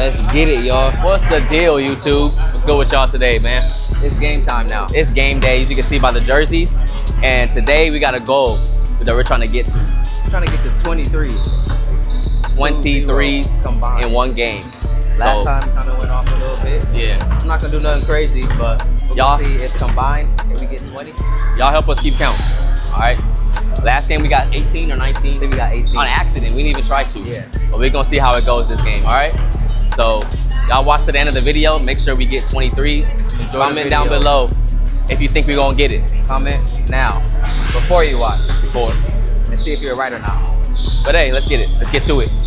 Let's get it, y'all. What's the deal, YouTube? What's good with y'all today, man? It's game time now. It's game day, as you can see by the jerseys. And today we got a goal that we're trying to get to. We're trying to get to 23s. 23s combined in one game. Last time kind of went off a little bit. Yeah. I'm not gonna do nothing crazy, but y'all see if combined, if we get 20. Y'all help us keep count. All right. Last game we got 18 or 19. I think we got 18. On accident. We didn't even try to. Yeah. But we're gonna see how it goes this game. All right. So y'all watch to the end of the video. Make sure we get 23s. Comment down below if you think we're gonna get it. Comment now before you watch. Before. And see if you're right or not. But hey, let's get it. Let's get to it.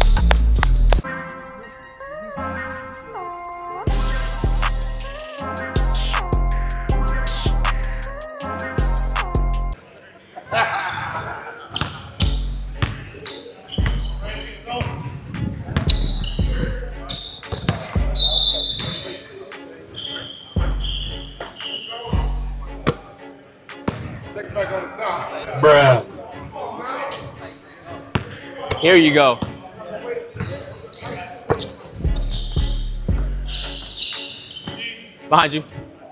Bruh. Here you go. Behind you.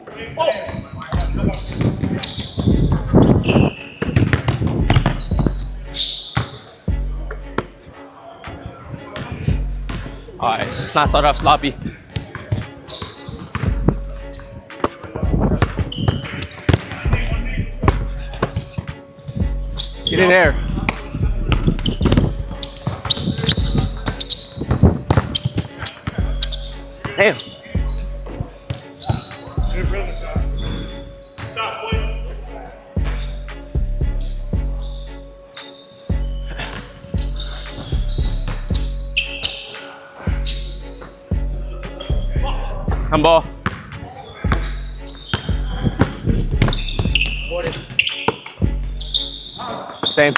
All right, let's not start off sloppy. Get in there. Damn. Come ball. Same.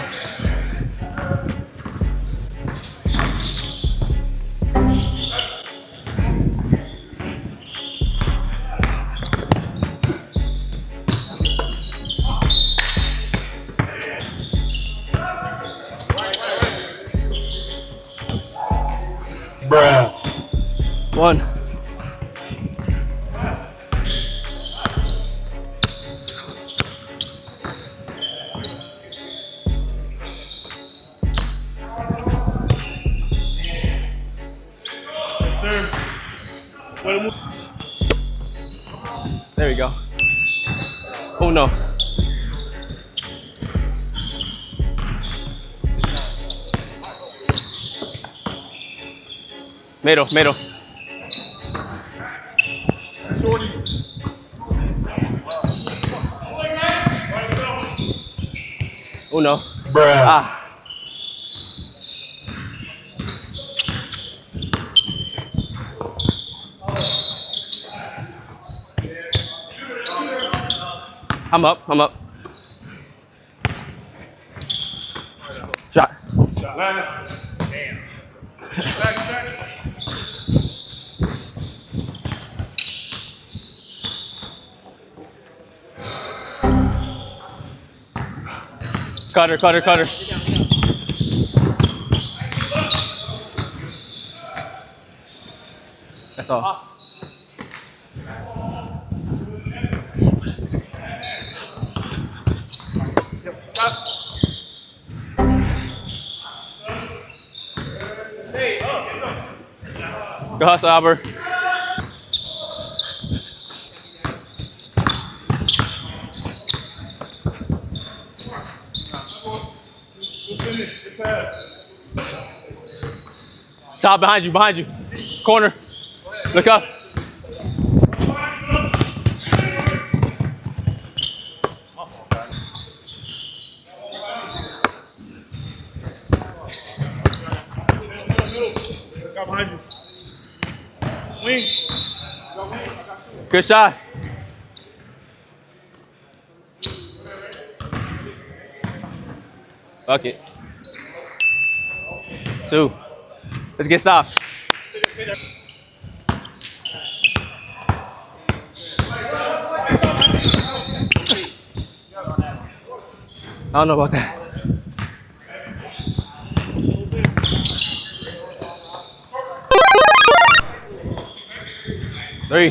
Bruh. One. There we go. Oh no. Middle. Oh no. Bruh. Ah. I'm up. Shot. Damn. Cutter. That's all. Go hustle, Albert. Top behind you. Corner. Look up. Behind you. Wing. Good shot. Bucket. 2. Let's get stops. I don't know about that. 3.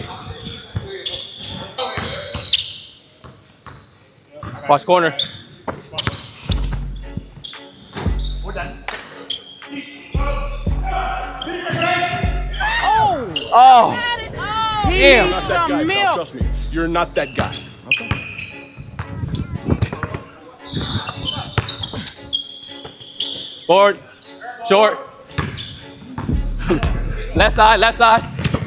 Watch corner. We're done. Oh, He damn. needs Not that some guy, pal. milk. Trust me. You're not that guy. Forward, short. Left side, left side.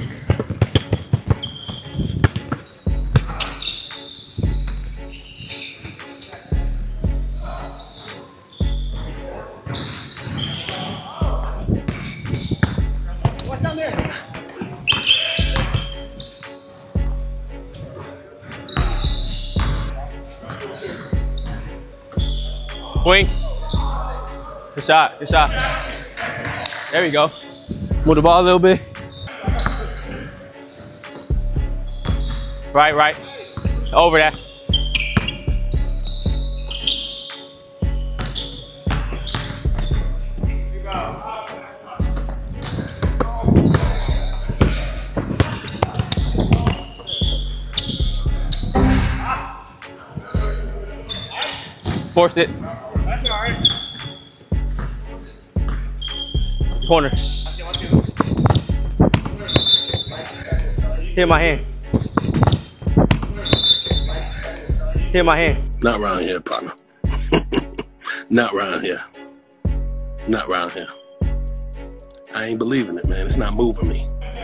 What's down there? Wing. Good shot, good shot. There we go. Move the ball a little bit. Right, right. Over that. Forced it. That's all right. Corner. Hit my hand. Hit my hand. Not around here, partner. Not around here. Not around here. I ain't believing it, man. It's not moving me.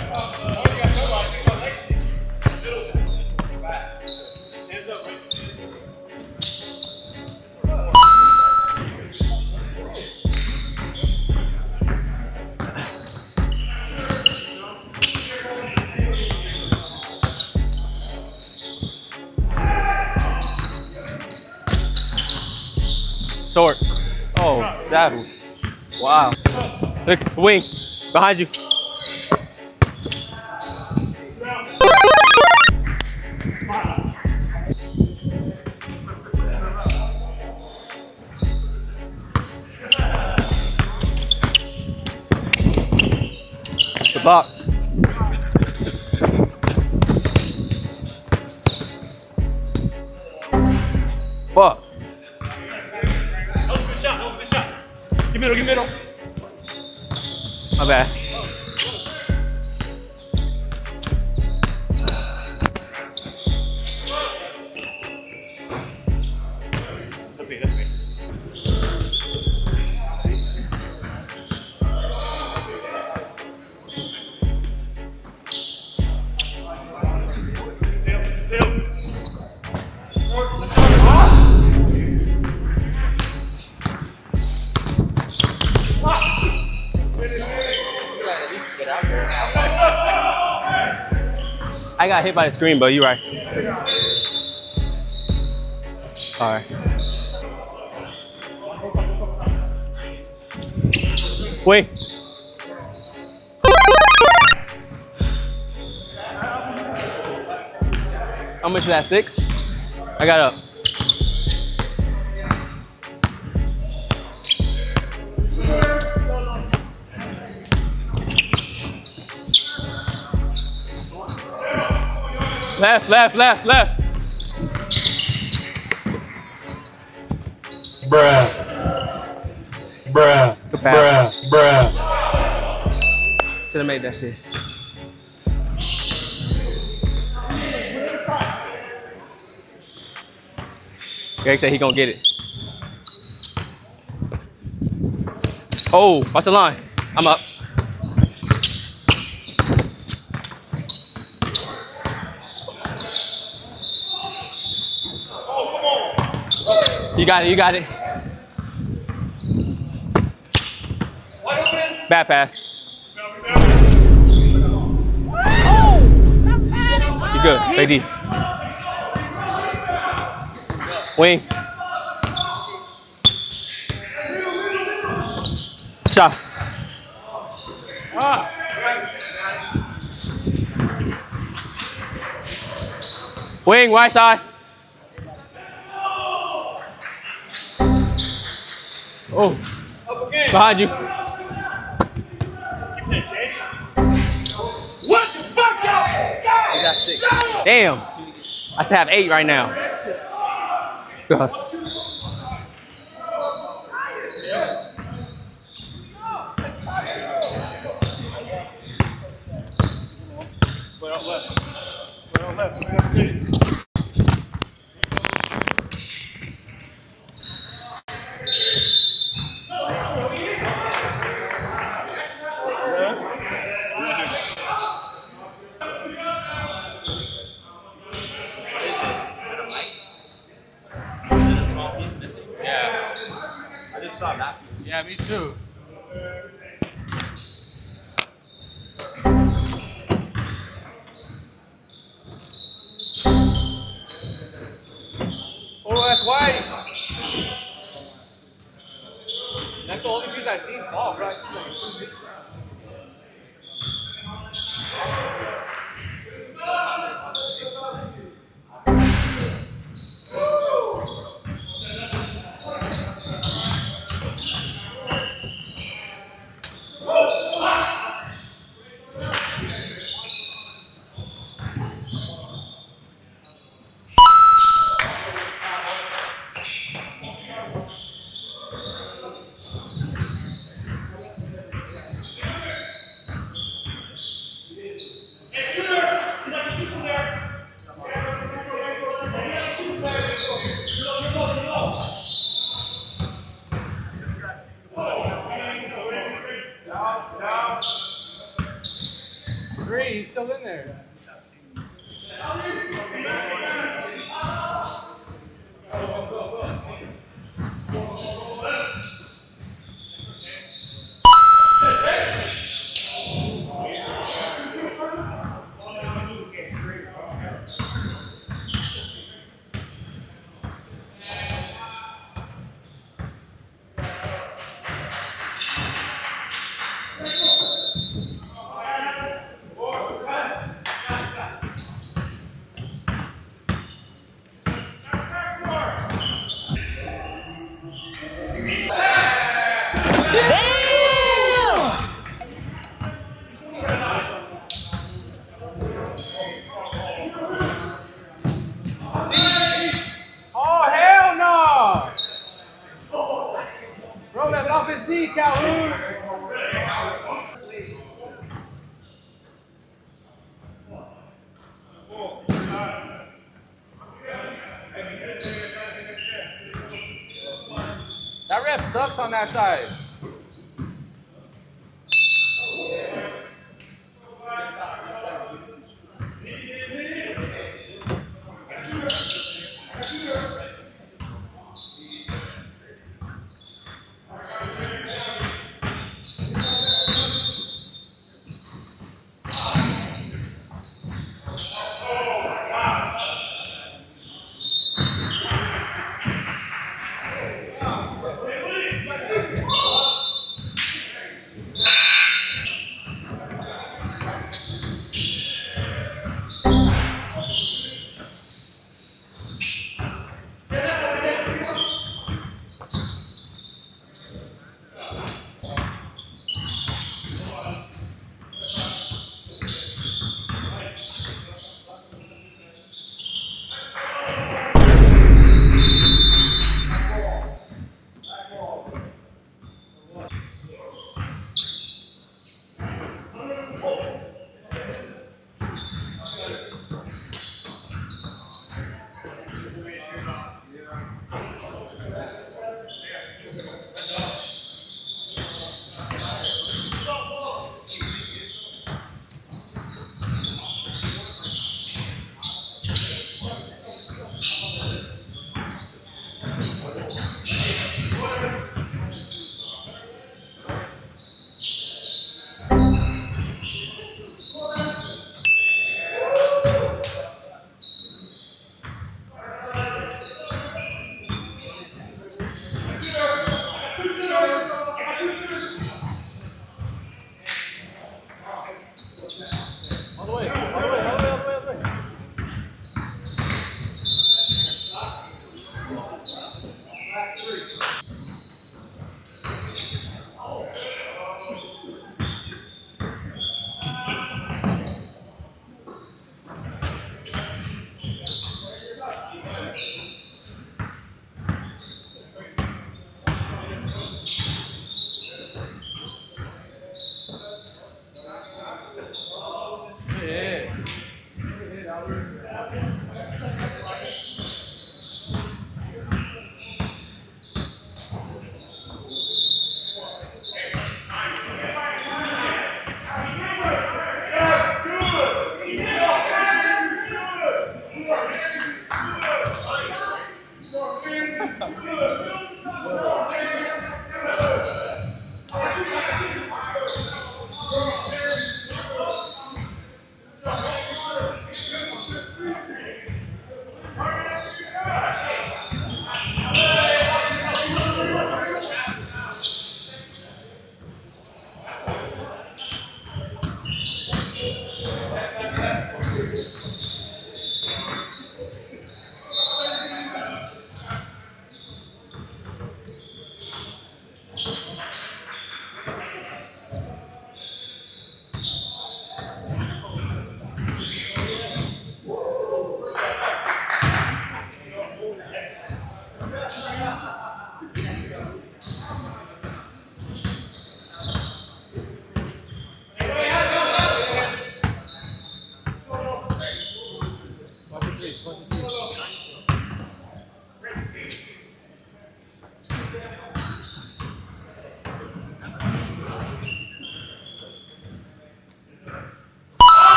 Short. Oh, that was, wow. Look, wing, behind you. The block. Fuck. That was a good shot. That was a good shot. Give middle, give middle. My bad. That's me, that's me. I got hit by the screen, but you're right. All right. Wait. How much is that? 6? I got up. Left, left, left, left. Bruh. Bruh. Good pass. Bruh. Should have made that shit. Greg said he gonna get it. Oh, watch the line. I'm up. You got it, you got it. Bad pass. You good, AD. Wing. Shot. Wing, right side. Oh, behind you. What the fuck, y'all? got 6. Damn. I should have 8 right now. Gosh. Put up left. Put up left. Yeah, me too. Oh, that's white. That's the only piece I've seen fall, bro. Three, he's still in there. Oh, hell no! Bro, that's off his knee, Calhoun! That ref sucks on that side.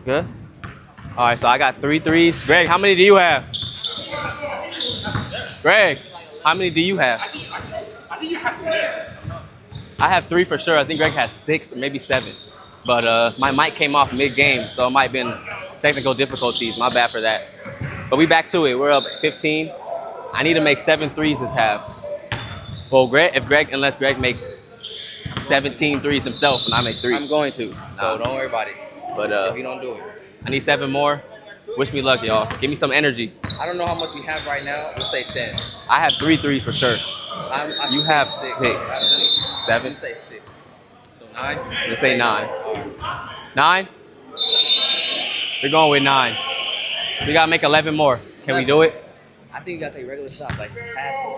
Good? All right, so I got 3 threes. Greg, how many do you have? Greg, how many do you have? I think you have to wear. I have 3 for sure. I think Greg has 6 or maybe 7. But my mic came off mid-game, so it might have been technical difficulties. My bad for that. But we back to it. We're up 15. I need to make 7 threes this half. Well, unless Greg makes 17 threes himself and I make 3. I'm going to, so don't worry about it. But If you don't do it. I need 7 more. Wish me luck, y'all. Give me some energy. I don't know how much we have right now. Let's say 10. I have 3 threes for sure. You have 6. 7? Let's say 6. So 9? Let's say 9. 9? We're going with 9. So we gotta make 11 more. Can we do it? I think you gotta take regular shots, like pass.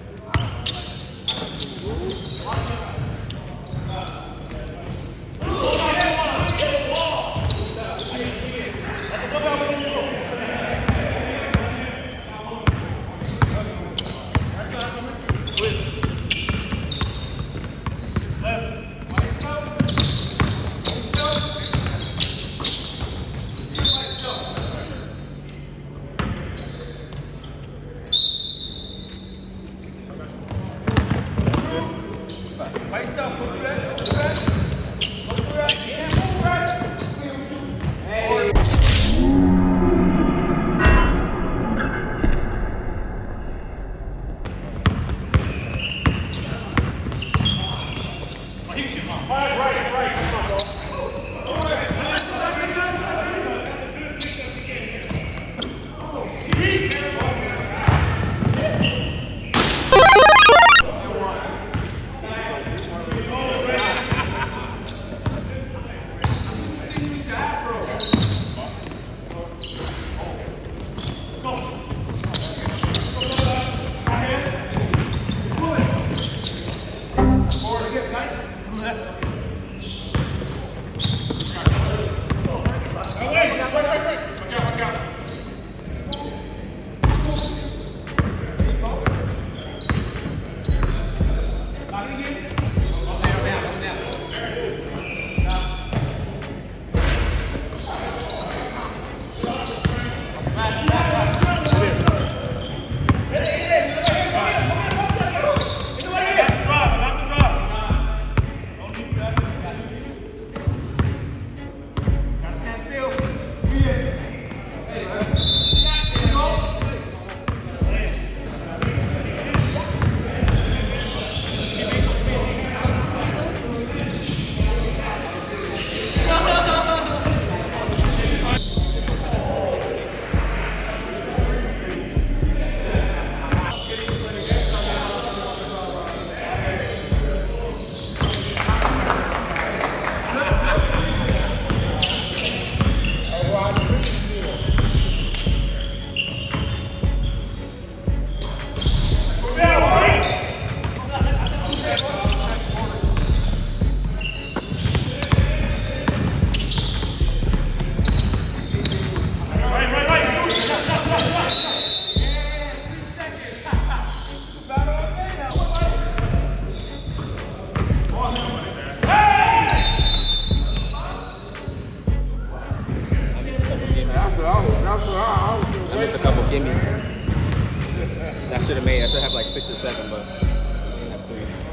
I should have made. I should have like 6 or 7, but I didn't have 3.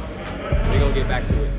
We're gonna get back to it.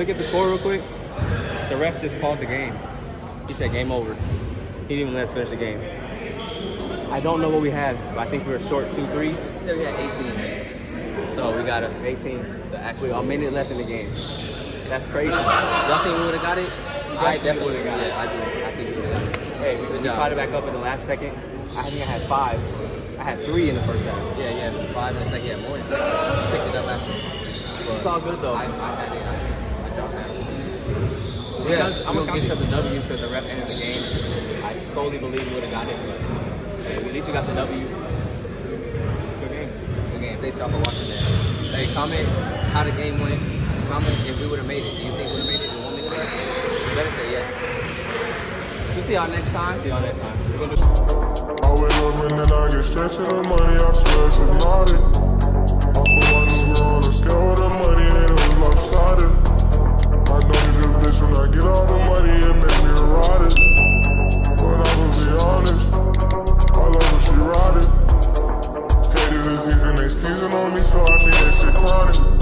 look at the score real quick? The ref just called the game. He said game over. He didn't even let us finish the game. I don't know what we had, but I think we were short 2 threes. He said we had 18. So we got 18. With a minute left in the game. That's crazy. Y'all think we would have got it? I definitely would have got it. I do. I think we would have got it. Hey, we caught it back up in the last second. I think I had 5. I had 3 in the first half. Yeah, 5 in a second. Yeah, more in a second. Picked it up after. It's all good though. I had it. I dropped that. Because I'm gonna count this as a W because the ref ended the game. I solely believe we would have got it, but hey, at least we got the W. Good game. Good game. Thanks y'all for watching that. Hey, comment how the game went. Comment if we would have made it. Do you think we would have made it in 1 minute left? You better say yes. We'll see y'all next time. See y'all next time. We're gonna do I wake up and then I get straight to the money, I swear it's hypnotic. Off of my new girl on the scale with the money and it was lopsided. I know you the bitch when I get all the money, it make me erotic. But I will be honest, I love when she ride it. Hated the season, they sneezing on me, so I think that shit chronic.